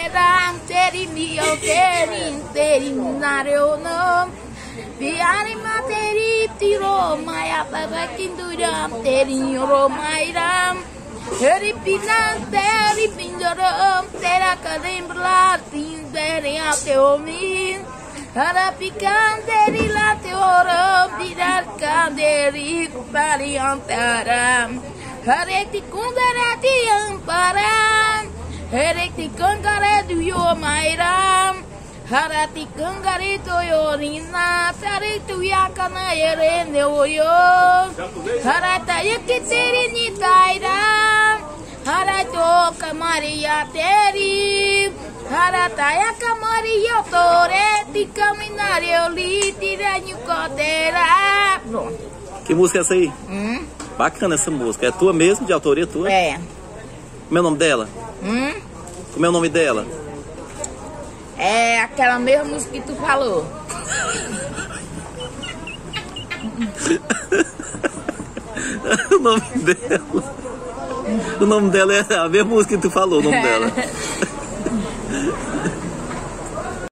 Ram teri mio teri nario no biari materi tiro maya tarakin duram teri ro mairam teri pinan teri pinjorom tera kadem berlatin teri ateomin harapikan teri lateorom bidarkan teri pari antaram hareti kundarati amparam Hereti kangare du yo mairam, harati kangare to yo rina, tare tu yakana yere ne oyo, harata yakiteri ni tairam, harato kamaria teri, harata yakamaria tore, ti caminare oli, tiranho cotera. Pronto. Que música é essa aí? Bacana essa música. É tua mesmo, de autoria tua? É. Como é o nome dela? Como é o nome dela? É aquela mesma música que tu falou. O nome dela. O nome dela é a mesma música que tu falou, o nome dela.